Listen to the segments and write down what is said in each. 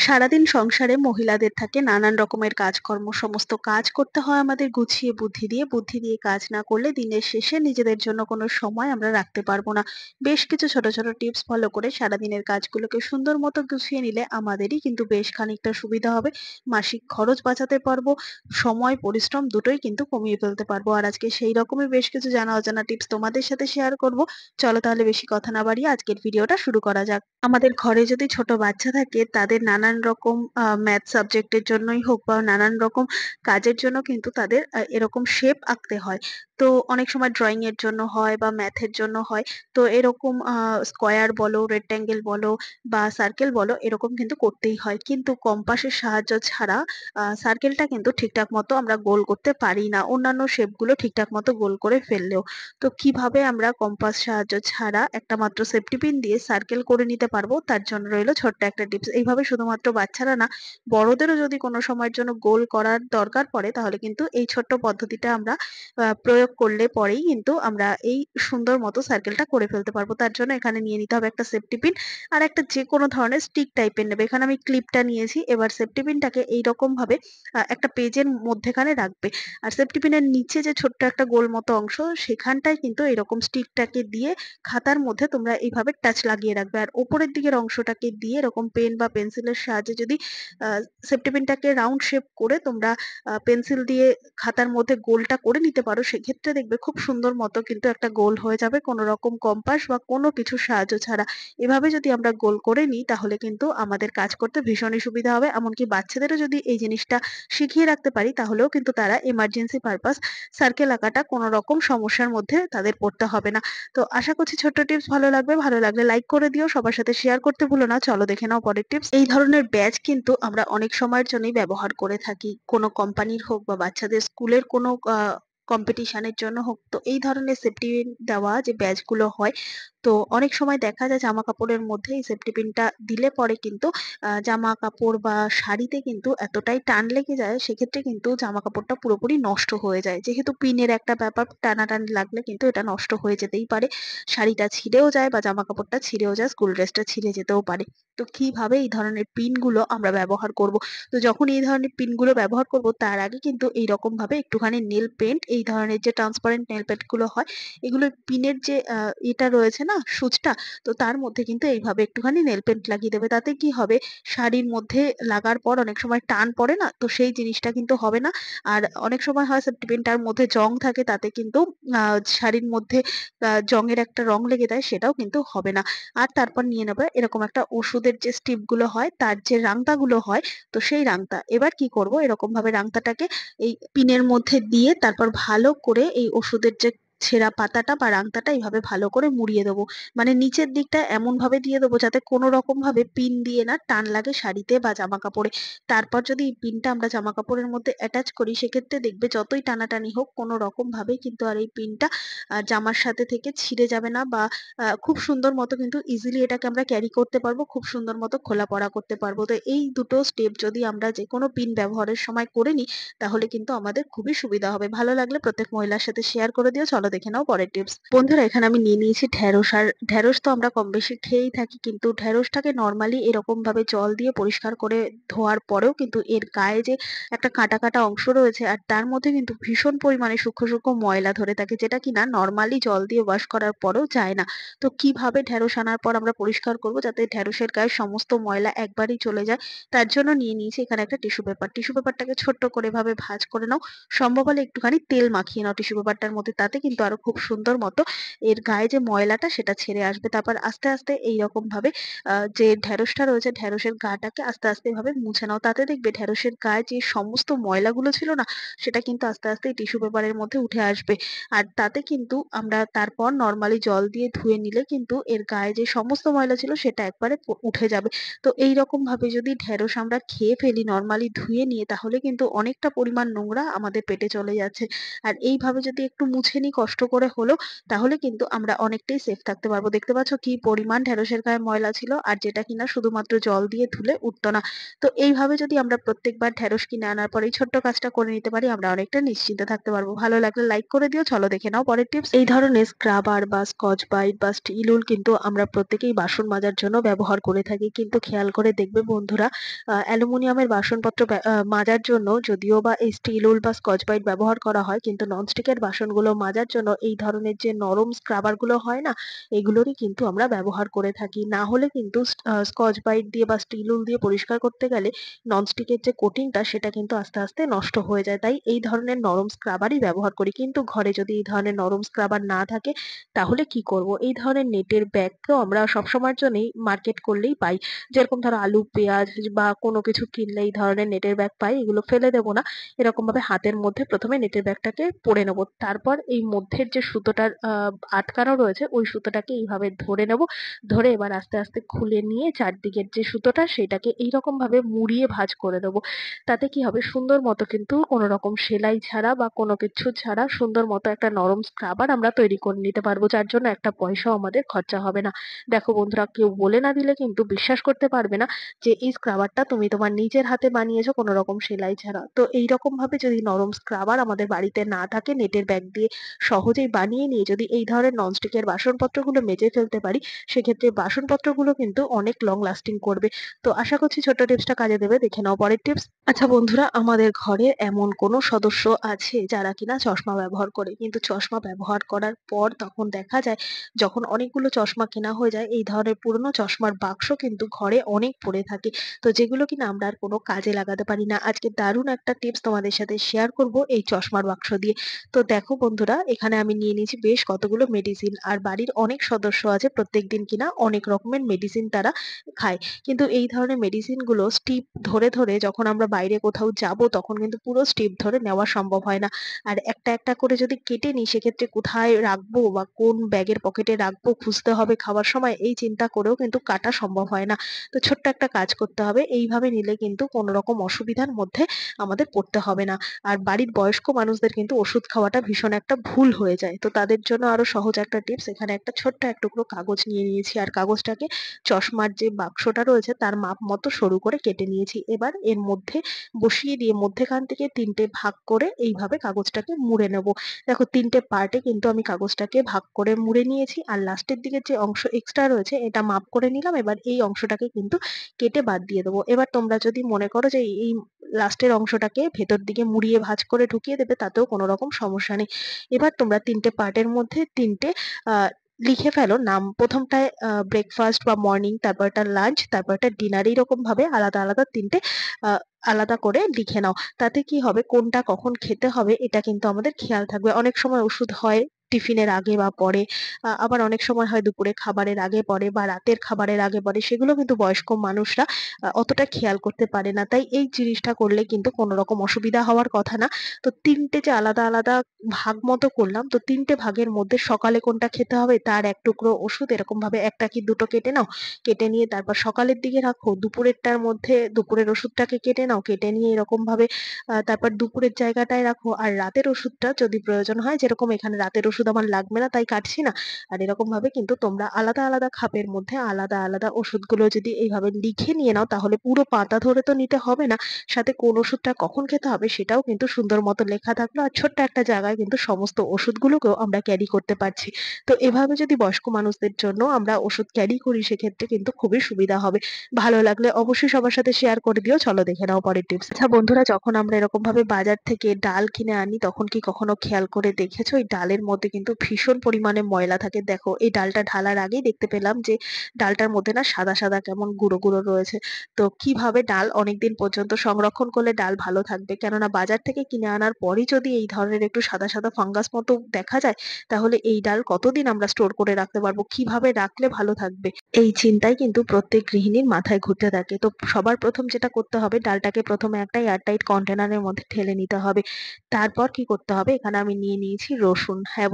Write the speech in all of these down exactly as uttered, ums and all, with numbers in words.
সারাদিন সংসারে মহিলাদের থাকে নানান রকমের কাজকর্ম। সমস্ত কাজ করতে হয় আমাদের গুছিয়ে বুদ্ধি দিয়ে। বুদ্ধি দিয়ে কাজ না করলে দিনের শেষে নিজেদের জন্য কোনো সময় আমরা রাখতে পারবো না। বেশ কিছু ছোট, ছোট টিপস ফলো করে সারাদিনের কাজগুলোকে সুন্দর মতো গুছিয়ে নিলে আমাদেরই কিন্তু বেশ খানিকটা সুবিধা হবে। মাসিক খরচ বাঁচাতে পারবো, সময়, পরিশ্রম দুটোই কিন্তু কমিয়ে ফেলতে পারবো। আর আজকে সেই রকমই বেশ কিছু জানা অজানা টিপস তোমাদের সাথে শেয়ার করব। চলো তাহলে বেশি কথা না বাড়িয়ে আজকের ভিডিওটা শুরু করা যাক। আমাদের ঘরে যদি ছোট বাচ্চা থাকে তাদের নানান রকম আ ম্যাথ সাবজেক্টের জন্যই হোক বা নানান রকম কাজের জন্য কিন্তু তাদের আ এরকম শেপ আঁকতে হয়। তো অনেক সময় ড্রইং এর জন্য হয় বা ম্যাথের জন্য হয়। তো এরকম আ স্কোয়ার বলো, রেক্টেঙ্গেল বলো বা সার্কেল বলো এরকম কিন্তু করতেই হয়। কিন্তু কম্পাসের সাহায্য ছাড়া আ সার্কেলটা কিন্তু ঠিকঠাক মতো আমরা গোল করতে পারি না। অন্যান্য শেপ গুলো ঠিকঠাক মতো গোল করে ফেললেও। তো কিভাবে আমরা কম্পাস সাহায্য ছাড়া একটা মাত্র সেফটি পিন দিয়ে সার্কেল করে নিতে পারবো তার জন্য রইলো ছোট্ট একটা টিপস। এইভাবে শুধুমাত্র বাচ্চারা না, বড়দেরও যদি কোনো সময়ের জন্য গোল করার দরকার পড়ে তাহলে কিন্তু এই ছোট্ট পদ্ধতিটা আমরা আ প্রয়োগ করলে পরেই কিন্তু আমরা এই সুন্দর মতো সার্কেলটা করে ফেলতে পারবো। তার জন্য এখানে নিয়ে নিতে হবে একটা সেফটি পিন আর একটা যেকোনো ধরনের স্টিক টাইপের নেবে। এখানে আমি ক্লিপটা নিয়েছি। এবার সেফটি পিনটাকে এইরকম ভাবে আ একটা পেজের মধ্যেখানে রাখবে। আর সেফটি পিনের নিচে যে ছোট্ট একটা গোল মতো অংশ সেখানটায় কিন্তু এরকম স্টিকটাকে দিয়ে খাতার মধ্যে তোমরা এইভাবে টাচ লাগিয়ে রাখবে। আর উপরের দিকের অংশটাকে দিয়ে এরকম পেন বা পেন্সিলের সাহায্যে যদি আ সেফটি পিনটাকে রাউন্ড শেপ করে তোমরা আ পেন্সিল দিয়ে খাতার মধ্যে গোলটা করে নিতে পারো, সেক্ষেত্রে দেখবে খুব সুন্দর মতো কিন্তু একটা গোল হয়ে যাবে কোনো রকম কম্পাস বা কোনো কিছুর সাহায্য ছাড়া। এভাবে যদি আমরা গোল করে নিই তাহলে কিন্তু আমাদের কাজ করতে ভীষণই সুবিধা হবে। এমনকি বাচ্চাদেরও যদি এই জিনিসটা শিখিয়ে রাখতে পারি তাহলেও কিন্তু তারা এমার্জেন্সি পারপাস সার্কেল আঁকাটা কোনো রকম সমস্যার মধ্যে তাদের পড়তে হবে না। তো আশা করছি ছোট্ট টিপস ভালো লাগবে। ভালো লাগলে লাইক করে দিও। সবার সাথে শেয়ার করতে ভুলো না। চলো দেখে নাও পরের টিপস। এই ধরনের ব্যাজ কিন্তু আমরা অনেক সময়ের জন্যই ব্যবহার করে থাকি। কোনো কোম্পানির হোক বা বাচ্চাদের স্কুলের কোনো আ কম্পিটিশন এর জন্য হোক। তো এই ধরনের সেফটি পিন দেওয়া যে ব্যাজ গুলো হয়, তো অনেক সময় দেখা যায় জামা কাপড়ের মধ্যে এই সেফটি পিনটা দিলে পরে কিন্তু আ জামা কাপড় বা শাড়িতে কিন্তু এতটাই টান লেগে যায় সেক্ষেত্রে কিন্তু জামা কাপড়টা পুরোপুরি নষ্ট হয়ে যায়। যেহেতু পিনের একটা ব্যাপার টানাটানি লাগলে কিন্তু এটা নষ্ট হয়ে যেতেই পারে। শাড়িটা ছিঁড়েও যায় বা জামা কাপড়টা ছিঁড়েও যায়, স্কুল ড্রেসটা ছিঁড়ে যেতেও পারে। তো কিভাবে এই ধরনের পিনগুলো আমরা ব্যবহার করব? তো যখন এই ধরনের পিনগুলো ব্যবহার করব তার আগে কিন্তু এইরকম ভাবে একটুখানি নেল পেইন্ট, এই ধরনের যে ট্রান্সপারেন্ট নেল পেইন্ট গুলো হয় এগুলোর পিনের যে আ এটা রয়েছে না সূঁচটা, তো তার মধ্যে কিন্তু এইভাবে একটুখানি নেল পেইন্ট লাগিয়ে দেবে। তাতে কি হবে, শাড়ির মধ্যে লাগার পর অনেক সময় টান পড়ে না? তো সেই জিনিসটা কিন্তু হবে না। আর অনেক সময় হয় সেফটি পিনটার মধ্যে জং থাকে তাতে কিন্তু আ শাড়ির মধ্যে আ জংয়ের একটা রং লেগে যায়, সেটাও কিন্তু হবে না। আর তারপর নিয়ে নেবে এরকম একটা ওষুধের যে স্ট্রিপ গুলো হয় তার যে রাংতাগুলো হয়, তো সেই রাংতা। এবার কি করব, এরকম ভাবে রাংতাটাকে এই পিনের মধ্যে দিয়ে তারপর ভালো করে এই ওষুধের যে ছেঁড়া পাতাটা বা রাংতাটা এইভাবে ভালো করে মুড়িয়ে দেবো। মানে নিচের দিকটা এমন ভাবে দিয়ে দেবো যাতে কোনো রকম ভাবে পিন দিয়ে না টান লাগে শাড়িতে বা জামা কাপড়ে। তারপর যদি এই পিনটা আমরা জামা কাপড়ের মধ্যে অ্যাটাচ করি সেক্ষেত্রে দেখবে যতই টানাটানি হোক কোনো রকম ভাবে কিন্তু আর এই পিনটা আ জামার সাথে থেকে ছিঁড়ে যাবে না বা আ খুব সুন্দর মতো কিন্তু ইজিলি এটাকে আমরা ক্যারি করতে পারবো। খুব সুন্দর মতো খোলা পড়া করতে পারবো। তো এই দুটো স্টেপ যদি আমরা যেকোনো পিন ব্যবহারের সময় করে নিই তাহলে কিন্তু আমাদের খুবই সুবিধা হবে। ভালো লাগলে প্রত্যেক মহিলার সাথে শেয়ার করে দিও। চলো দেখে নাও পরের টিপস। বন্ধুরা এখানে আমি নিয়ে নিয়েছি ঢেঁড়স। আর ঢেঁড়স তো আমরা কম বেশি খেয়েই থাকি। কিন্তু ঢেঁড়সটাকে নরমালি এরকম ভাবে জল দিয়ে পরিষ্কার করে ধোয়ার পরেও কিন্তু এর গায়ে যে একটা কাটা, কাটা অংশ রয়েছে আর তার মধ্যে কিন্তু ভীষণ পরিমাণে সূক্ষ্ম, সূক্ষ্ম ময়লা ধরে থাকে যেটা কিনা নরমালি জল দিয়ে ওয়াশ করার পরেও যায় না। তো কিভাবে ঢেঁড়স আনার পর আমরা পরিষ্কার করব যাতে ঢেঁড়সের গায়ে সমস্ত ময়লা একবারেই চলে যায়, তার জন্য নিয়ে নিয়েছি এখানে একটা টিস্যু পেপার। টিস্যু পেপারটাকে ছোট্ট করে এভাবে ভাঁজ করে নাও। সম্ভব হলে একটুখানি তেল মাখিয়ে নাও টিস্যু পেপারটার মধ্যে। তাতে কিন্তু আরো খুব সুন্দর মতো এর গায়ে যে ময়লাটা সেটা ছেড়ে আসবে। তারপর আস্তে, আস্তে এইরকম ভাবে আ যে ঢেঁড়সটা রয়েছে ঢেঁড়সের গাটাকে আস্তে, আস্তে এভাবে মুছে নাও। তাতে দেখবে ঢেঁড়সের গায়ে যে সমস্ত ময়লাগুলো ছিল না সেটা কিন্তু আস্তে, আস্তে এই টিস্যু পেপারের মধ্যে উঠে আসবে। আর তাতে কিন্তু আমরা তারপর নরমালি জল দিয়ে ধুয়ে নিলে কিন্তু এর গায়ে যে সমস্ত ময়লা ছিল সেটা একবারে প উঠে যাবে। তো এইরকম ভাবে যদি ঢেঁড়স আমরা খেয়ে ফেলি নরমালি ধুয়ে নিয়ে তাহলে কিন্তু অনেকটা পরিমাণ নোংরা আমাদের পেটে চলে যাচ্ছে। আর এইভাবে যদি একটু মুছে নিই কষ্ট করে হলেও তাহলে কিন্তু আমরা অনেকটাই সেফ থাকতে পারবো। দেখতে পাচ্ছ কি পরিমাণ ঢেঁড়সের গায়ে ময়লা ছিল আর যেটা কিনা শুধুমাত্র জল দিয়ে ধুলে উঠতো না। তো এইভাবে যদি আমরা প্রত্যেকবার ঢেঁড়স কিনে আনার পর এই ছোট্ট কাজটা করে নিতে পারি আমরা অনেকটা নিশ্চিন্তে থাকতে পারবো। ভালো লাগলে লাইক করে দিও। চলো দেখে নাও পরের টিপস। এই ধরনের স্ক্রাবার বা স্কচ ব্রাইট বা স্টিল উল কিন্তু আমরা প্রত্যেকেই বাসন মাজার জন্য ব্যবহার করে থাকি। কিন্তু খেয়াল করে দেখবে বন্ধুরা, আ অ্যালুমিনিয়ামের বাসনপত্র ব্যা আ মাজার জন্য যদিও বা এই স্টিল উল বা স্কচ ব্রাইট ব্যবহার করা হয়, কিন্তু ননস্টিকের বাসনগুলো মাজার জন্য এই ধরনের যে নরম স্ক্রাবার গুলো হয় না, এগুলোরই কিন্তু আমরা ব্যবহার করে থাকি। না হলে কিন্তু স আ স্কচ ব্রাইট দিয়ে বা স্টিল উল দিয়ে পরিষ্কার করতে গেলে ননস্টিকের যে কোটিংটা সেটা কিন্তু আস্তে, আস্তে নষ্ট হয়ে যায়। তাই এই ধরনের নরম স্ক্রাবারই ব্যবহার করি। কিন্তু ঘরে যদি এই ধরনের নরম স্ক্রাবার না থাকে তাহলে কি করব? এই ধরনের নেটের ব্যাগ তো আমরা সবসময়ের জন্যই মার্কেট করলেই পাই। যেরকম ধরো আলু, পেঁয়াজ বা কোনো কিছু কিনলে এই ধরনের নেটের ব্যাগ পাই। এগুলো ফেলে দেব না। এরকমভাবে হাতের মধ্যে প্রথম এ নেটের ব্যাগটাকে পরে নেব। তারপর এই মধ্যের যে সুতোটার আ আটকানো রয়েছে ওই সুতোটাকে এইভাবে ধরে নেব। ধরে এবার আস্তে, আস্তে খুলে নিয়ে চারদিকের যে সুতোটা সেটাকে এইরকমভাবে মুড়িয়ে ভাঁজ করে দেব। তাতে কি হবে, সুন্দর মতো কিন্তু কোনো রকম সেলাই ছাড়া বা কোনো কিছু ছাড়া সুন্দর মতো একটা নরম স্ক্রাবার আমরা তৈরি করে নিতে পারবো। যার জন্য একটা পয়সাও আমাদের খরচা হবে না। দেখো বন্ধুরা, কেউ বলে না দিলে কিন্তু বিশ্বাস করতে পারবে না যে এই স্ক্রাবারটা তুমি তোমার নিজের হাতে বানিয়েছো কোনো রকম সেলাই ছাড়া। তো এইরকম ভাবে যদি নরম স্ক্রাবার আমাদের বাড়িতে না থাকে, নেটের ব্যাগ দিয়ে সহজেই বানিয়ে নিয়ে যদি এই ধরনের ননস্টিকের বাসনপত্রগুলো মেজে ফেলতে পারি, সেক্ষেত্রে বাসনপত্রগুলো কিন্তু অনেক লং লাস্টিং করবে। তো আশা করছি ছোট্ট টিপসটা কাজে দেবে। দেখে নাও পরের টিপস। আচ্ছা বন্ধুরা, আমাদের ঘরে এমন কোনো সদস্য আছে যারা কিনা চশমা ব্যবহার করে, কিন্তু চশমা ব্যবহার করার পর তখন দেখা যায় যখন অনেকগুলো চশমা কেনা হয়ে যায়, এই ধরনের পুরনো চশমার বাক্স কিন্তু ঘরে অনেক পড়ে থাকে। তো যেগুলো কিনা আমরা আর কোনো কাজে লাগাতে পারি না। আজকে দারুণ একটা টিপস তোমাদের সাথে শেয়ার করব এই চশমার বাক্স দিয়ে। তো দেখো বন্ধুরা, এখানে আমি নিয়ে নিয়েছি বেশ কতগুলো মেডিসিন। আর বাড়ির অনেক সদস্য আছে প্রত্যেকদিন কিনা অনেক রকমের মেডিসিন তারা খায়। কিন্তু এই ধরনের মেডিসিন গুলো স্টিপ ধরে, ধরে যখন আমরা বাইরে কোথাও যাব তখন কিন্তু পুরো স্টিপ ধরে নেওয়া সম্ভব হয় না। আর একটা, একটা করে যদি কেটে নিই সেক্ষেত্রে কোথায় রাখবো বা কোন ব্যাগের পকেটে রাখবো খুঁজতে হবে খাওয়ার সময়, এই চিন্তা করেও কিন্তু কাটা সম্ভব হয় না। তো ছোট্ট একটা কাজ করতে হবে। এইভাবে নিলে কিন্তু কোনো রকম অসুবিধার মধ্যে আমাদের পড়তে হবে না। আর বাড়ির বয়স্ক মানুষদের কিন্তু ওষুধ খাওয়াটা ভীষণ একটা ভুল হয়ে যায়। তো তাদের জন্য আরো সহজ একটা টিপস, এখানে একটা ছোট্ট এক টুকরো কাগজ নিয়ে নিয়েছি আর কাগজটাকে চশমার যে বাক্সটা রয়েছে তার মাপ মতো সরু করে কেটে নিয়েছি। এবার এর মধ্যে বসিয়ে দিয়ে মধ্যেখান থেকে তিন টে ভাগ করে এইভাবে কাগজটাকে মুড়ে নেব। দেখো তিন টে পার্টে কিন্তু আমি কাগজটাকে ভাগ করে মুড়ে নিয়েছি। আর লাস্টের দিকের যে অংশ এক্সট্রা রয়েছে এটা মাপ করে নিলাম। এবার এই অংশটাকে কিন্তু কেটে বাদ দিয়ে দেবো। এবার তোমরা যদি মনে করো যে এই লাস্টের অংশটাকে ভেতর দিকে মুড়িয়ে ভাঁজ করে ঢুকিয়ে দেবে তাতেও কোনো রকম সমস্যা নেই। এবার তোমরা তিন টে পার্টের মধ্যে তিন টে আ লিখে ফেলো নাম। প্রথমটায় আ ব্রেকফাস্ট বা মর্নিং, তারপরটা লাঞ্চ, তারপরটা ডিনার। এইরকম ভাবে আলাদা, আলাদা তিন টে আ আলাদা করে লিখে নাও। তাতে কি হবে, কোনটা কখন খেতে হবে এটা কিন্তু আমাদের খেয়াল থাকবে। অনেক সময় ওষুধ হয় টিফিনের আগে বা পরে। আ আবার অনেক সময় হয় দুপুরে খাবারের আগে পড়ে বা রাতের খাবারের আগে পড়ে। সেগুলো কিন্তু বয়স্ক মানুষরা আ অতটা খেয়াল করতে পারে না। তাই এই জিনিসটা করলে কিন্তু কোনো রকম অসুবিধা হওয়ার কথা না। তো তিন টে যে আলাদা, আলাদা ভাগ মতো করলাম, তো তিন টে ভাগের মধ্যে সকালে কোনটা খেতে হবে তার এক টুকরো ওষুধ এরকমভাবে একটা কি দুটো কেটে নাও। কেটে নিয়ে তারপর সকালের দিকে রাখো। দুপুরেরটার মধ্যে দুপুরের ওষুধটাকে কেটে নাও। কেটে নিয়ে এরকমভাবে আ তারপর দুপুরের জায়গাটায় রাখো। আর রাতের ওষুধটা যদি প্রয়োজন হয়, যেরকম এখানে রাতের ওষুধ আমার লাগবে না তাই কাটছি না। আর এরকমভাবে কিন্তু তোমরা আলাদা, আলাদা খাপের মধ্যে আলাদা, আলাদা ওষুধগুলো যদি এইভাবে লিখে নিয়ে নাও তাহলে পুরো পাতা ধরে তো নিতে হবে না। সাথে কোন ওষুধটা কখন খেতে হবে সেটাও কিন্তু সুন্দর মতো লেখা থাকলো। আর ছোট্ট একটা জায়গায় কিন্তু সমস্ত ওষুধগুলোকেও আমরা ক্যারি করতে পারছি। তো এভাবে যদি বয়স্ক মানুষদের জন্য আমরা ওষুধ ক্যারি করি সেক্ষেত্রে কিন্তু খুবই সুবিধা হবে। ভালো লাগলে অবশ্যই সবার সাথে শেয়ার করে দিও। চলো দেখে নাও পরের টিপস। আচ্ছা বন্ধুরা, যখন আমরা এরকম ভাবে বাজার থেকে ডাল কিনে আনি তখন কি কখনো খেয়াল করে দেখেছো এই ডালের মধ্যে কিন্তু ভীষণ পরিমাণে ময়লা থাকে। দেখো এই ডালটা ঢালার আগেই দেখতে পেলাম যে ডালটার মধ্যে না সাদা, সাদা কেমন গুঁড়ো, গুঁড়ো রয়েছে। তো কিভাবে ডাল অনেকদিন পর্যন্ত সংরক্ষণ করলে ডাল ভালো থাকবে? কেননা বাজার থেকে কিনে আনার পরই যদি এই ধরনের একটু সাদা, সাদা ফাঙ্গাস মতো দেখা যায় তাহলে এই ডাল কতদিন আমরা স্টোর করে রাখতে পারবো? কিভাবে রাখলে ভালো থাকবে? এই চিন্তাই কিন্তু প্রত্যেক গৃহিণীর মাথায় ঘুরতে থাকে। তো সবার প্রথম যেটা করতে হবে, ডালটাকে প্রথমে একটা এয়ারটাইট কন্টেনারের মধ্যে ঢেলে নিতে হবে। তারপর কি করতে হবে, এখানে আমি নিয়ে নিয়েছি রসুন। হ্যাঁ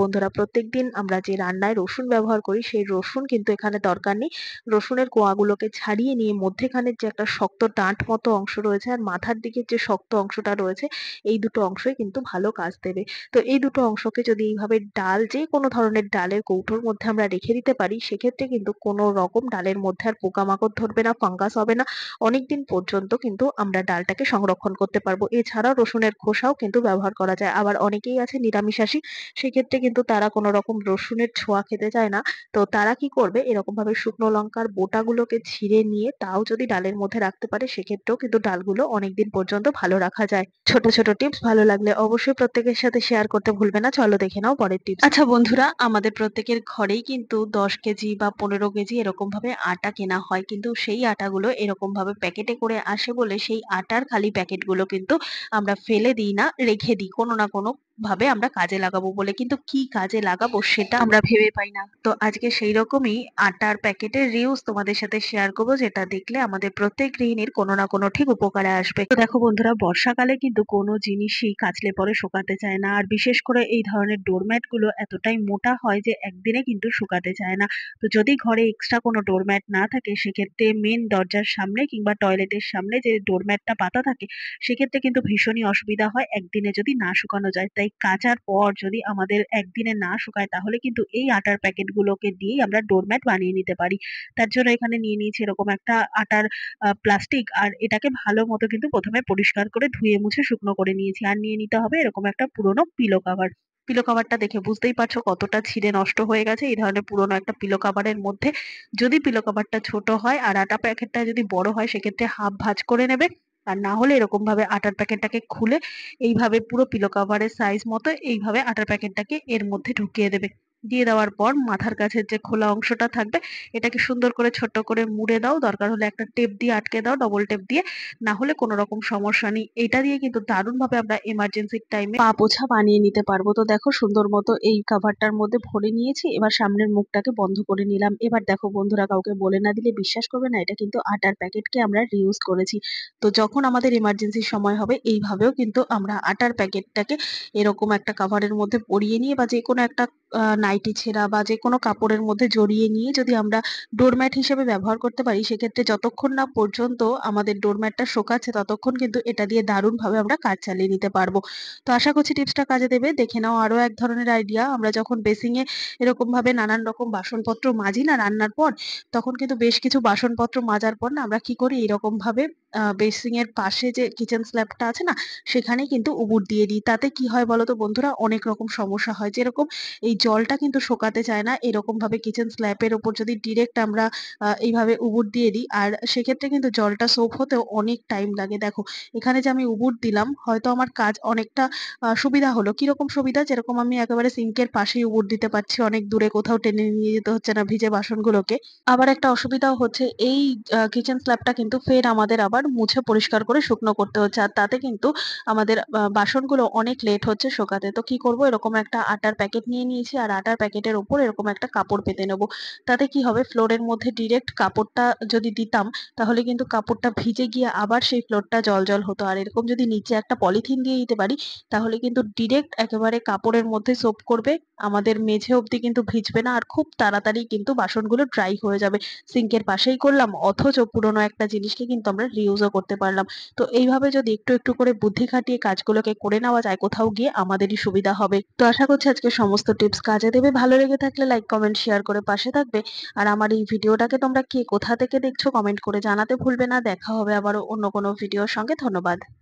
বন্ধুরা, প্রত্যেকদিন আমরা যে রান্নায় রসুন ব্যবহার করি সেই রসুন কিন্তু এখানে দরকার নেই। রসুনের কোয়াগুলোকে ছাড়িয়ে নিয়ে মধ্যেখানের যে একটা শক্ত ডাঁট মতো অংশ রয়েছে আর মাথার দিকের যে শক্ত অংশটা রয়েছে, এই দুটো অংশই কিন্তু ভালো কাজ দেবে। তো এই দুটো অংশকে যদি এইভাবে ডাল, যে কোনো ধরনের ডালের কৌটোর মধ্যে আমরা রেখে দিতে পারি, সেক্ষেত্রে কিন্তু কোনো রকম ডালের মধ্যে আর পোকামাকড় ধরবে না, ফাঙ্গাস হবে না। অনেকদিন পর্যন্ত কিন্তু আমরা ডালটাকে সংরক্ষণ করতে পারবো। এছাড়াও রসুনের খোসাও কিন্তু ব্যবহার করা যায়। আবার অনেকেই আছে নিরামিষাশী, সেক্ষেত্রে কিন্তু তারা কোনো রকম রসুনের ছোঁয়া খেতে চায় না। তো তারা কি করবে, এরকম ভাবে শুকনো লঙ্কার বোটাগুলোকে ছিঁড়ে নিয়ে তাও যদি ডালের মধ্যে রাখতে পারে, সেক্ষেত্রেও কিন্তু ডালগুলো অনেকদিন পর্যন্ত ভালো রাখা যায়। ছোট ছোট টিপস ভালো লাগলে অবশ্যই প্রত্যেকের সাথে শেয়ার করতে ভুলবে না। চলো দেখে নাও পরের টিপস। আচ্ছা বন্ধুরা, আমাদের প্রত্যেকের ঘরেই কিন্তু দশ কেজি বা পনেরো কেজি এরকম ভাবে আটা কেনা হয়, কিন্তু সেই আটাগুলো এরকম ভাবে প্যাকেটে করে আসে বলে সেই আটার খালি প্যাকেটগুলো কিন্তু আমরা ফেলে দিই না, রেখে দিই কোনো না কোনো ভাবে আমরা কাজে লাগাবো বলে, কিন্তু কি কাজে লাগাবো সেটা আমরা ভেবে পাই না। তো আজকে সেই রকমই আটার প্যাকেটের রিউজ তোমাদের সাথে শেয়ার করবো, যেটা দেখলে আমাদের প্রত্যেক গৃহিণীর কোনো না কোনো ঠিক উপকারে আসবে। তো দেখো বন্ধুরা, বর্ষাকালে কিন্তু কোনো জিনিসই কাচলে পরে শুকাতে চায় না, আর বিশেষ করে এই ধরনের ডোরম্যাট গুলো এতটাই মোটা হয় যে একদিনে কিন্তু শুকাতে চায় না। তো যদি ঘরে এক্সট্রা কোনো ডোরম্যাট না থাকে, সেক্ষেত্রে মেন দরজার সামনে কিংবা টয়লেটের সামনে যে ডোরম্যাটটা পাতা থাকে, সেক্ষেত্রে কিন্তু ভীষণই অসুবিধা হয় একদিনে যদি না শুকানো যায়। তাই কাচার পর যদি আমাদের একদিনে না শুকায়, তাহলে কিন্তু এই আটার প্যাকেটগুলোকে দিয়েই আমরা ডোরম্যাট বানিয়ে নিতে পারি। তার জন্য এখানে নিয়ে নিয়েছি এরকম একটা আটার আ প্লাস্টিক, আর এটাকে ভালো মতো কিন্তু প্রথমে পরিষ্কার করে ধুয়ে মুছে শুকনো করে নিয়েছি। আর নিয়ে নিতে হবে এরকম একটা পুরোনো পিলো কভার। পিলো কভারটা দেখে বুঝতেই পারছো কতটা ছিঁড়ে নষ্ট হয়ে গেছে। এই ধরনের পুরোনো একটা পিলো কভারের মধ্যে যদি পিলো কভারটা ছোট হয় আর আটা প্যাকেটটা যদি বড় হয়, সেক্ষেত্রে হাফ ভাঁজ করে নেবে। আর না হলে এরকম ভাবে আটার প্যাকেটটাকে খুলে এইভাবে পুরো পিলো কভারের সাইজ মতো এইভাবে আটার প্যাকেটটাকে এর মধ্যে ঢুকিয়ে দেবে। দিয়ে দেওয়ার পর মাথার কাছের যে খোলা অংশটা থাকবে, এটাকে সুন্দর করে ছোট্ট করে মুড়ে দাও। দরকার হলে একটা টেপ দিয়ে আটকে দাও, ডবল টেপ দিয়ে। না হলে কোনো রকম সমস্যা নেই। এটা দিয়ে কিন্তু দারুণ ভাবে আমরা এমার্জেন্সি টাইমে পা পোছা বানিয়ে নিতে পারবো। তো দেখো সুন্দর মতো এই কভারটার মধ্যে ভরে নিয়েছি। এবার সামনের মুখটাকে বন্ধ করে নিলাম। এবার দেখো বন্ধুরা, কাউকে বলে না দিলে বিশ্বাস করবে না, এটা কিন্তু আটার প্যাকেটকে আমরা রিউজ করেছি। তো যখন আমাদের এমার্জেন্সি সময় হবে, এইভাবেও কিন্তু আমরা আটার প্যাকেটটাকে এরকম একটা কাভারের মধ্যে পরিয়ে নিয়ে বা যে কোনো একটা আ নাইটি ছেঁড়া বা যে কোনো কাপড়ের মধ্যে জড়িয়ে নিয়ে যদি আমরা ডোরম্যাট হিসেবে ব্যবহার করতে পারি, সেক্ষেত্রে যতক্ষণ না পর্যন্ত আমাদের ডোরম্যাটটা শোকাচ্ছে, ততক্ষণ কিন্তু এটা দিয়ে দারুণভাবে আমরা কাজ চালিয়ে নিতে পারবো। তো আশা করছি টিপসটা কাজে দেবে। দেখে নাও আরো এক ধরনের আইডিয়া। আমরা যখন বেসিং এ এরকম ভাবে নানান রকম বাসনপত্র মাজি না রান্নার পর, তখন কিন্তু বেশ কিছু বাসনপত্র মাজার পর না আমরা কি করি, এরকম ভাবে আ বেসিং এর পাশে যে কিচেন স্ল্যাবটা আছে না, সেখানেই কিন্তু উবুড় দিয়ে দিই। তাতে কি হয় বলতো বন্ধুরা, অনেক রকম সমস্যা হয়। যেরকম এই জলটা কিন্তু শোকাতে চায় না। এরকম ভাবে কিচেন স্ল্যাবের উপর যদি ডিরেক্ট আমরা আ এইভাবে উবুড় দিয়ে দিই, আর সেক্ষেত্রে কিন্তু জলটা সোক হতেও অনেক টাইম লাগে। দেখো এখানে যে আমি উবুড় দিলাম, হয়তো আমার কাজ অনেকটা আ সুবিধা হলো। কিরকম সুবিধা? যেরকম আমি একেবারে সিঙ্কের পাশেই উবুড় দিতে পারছি। অনেক দূরে কোথাও টেনে নিয়ে যেতে হচ্ছে না ভিজে বাসনগুলোকে। আবার একটা অসুবিধাও হচ্ছে, এই আ কিচেন স্ল্যাবটা কিন্তু ফের আমাদের আবার মুছে পরিষ্কার করে শুকনো করতে হচ্ছে। আর তাতে কিন্তু আমাদের আ বাসনগুলো অনেক লেট হচ্ছে শোকাতে। তো কি করব, এরকম একটা আটার প্যাকেট নিয়ে নিয়েছি, আর আটার প্যাকেটের উপর এরকম একটা কাপড় পেতে নেব। তাতে কি হবে, ফ্লোরের মধ্যে ডিরেক্ট কাপড়টা যদি দিতাম, তাহলে কিন্তু কাপড়টা ভিজে গিয়ে আবার সেই ফ্লোরটা জল-জল হতো। আর এরকম যদি নিচে একটা পলিথিন দিয়ে দিতে পারি, তাহলে কিন্তু ডিরেক্ট একেবারে কাপড়ের মধ্যে সোপ করবে। আমাদের মেঝে অব্দি কিন্তু ভিজবে না, আর খুব তাড়াতাড়ি কিন্তু বাসনগুলো ড্রাই হয়ে যাবে। সিঙ্কের পাশেই করলাম, অথচ পুরোনো একটা জিনিসকে কিন্তু আমরা রিউজও করতে পারলাম। তো এইভাবে যদি একটু একটু করে বুদ্ধি খাটিয়ে কাজগুলোকে করে নেওয়া যায়, কোথাও গিয়ে আমাদেরই সুবিধা হবে। তো আশা করছি আজকে সমস্ত টিপস কাজে দেবে। ভালো লেগে থাকলে লাইক, কমেন্ট, শেয়ার করে পাশে থাকবে। আর আমার এই ভিডিওটাকে তোমরা কে কোথা থেকে দেখছো কমেন্ট করে জানাতে ভুলবে না। দেখা হবে আবারও অন্য কোনো ভিডিওর সঙ্গে। ধন্যবাদ।